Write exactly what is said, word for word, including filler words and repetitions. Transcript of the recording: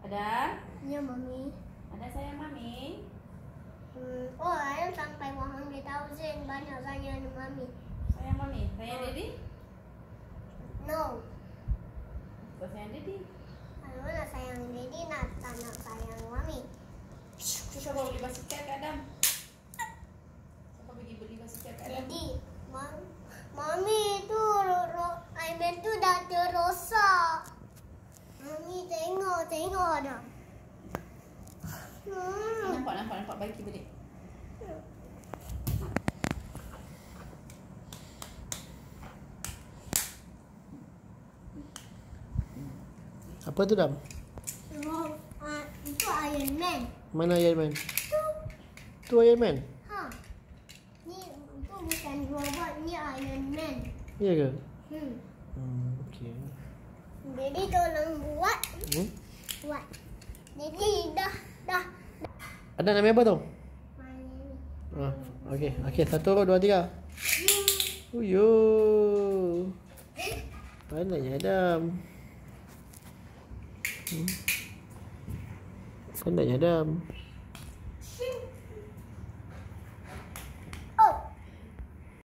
Ada? Ya, Mami. Ada sayang Mami? Hmm. Oh, Adam sampai one hundred thousand. Banyak sayang Mami. Sayang Mami? Sayang Daddy? No. Kau sayang Daddy? Kalau nak sayang Daddy, nak tak nak sayang Mami. Siapa beli basikal ke Adam? Siapa pergi beli basikal ke Adam? Daddy, Mam, Mami tu, Aiman tu dah terosak. Mami tengok, tengok dah. Hmm. Nampak, nampak, nampak. Baiki balik. Apa tu, Dam? Oh, uh, itu Iron Man. Mana Iron Man? Tu. Tu Iron Man? Ha. Ni tu bukan robot, ni Iron Man. Ya ke? Hmm. Hmm, okey. Jadi tolong buat. Hmm? Buat. Jadi dah dah. Ada nama apa tu? Mana ni? Ah, okey. Okey, satu, dua, tiga. Uyo. Pandainya Adam. Hmm. Pandainya Adam.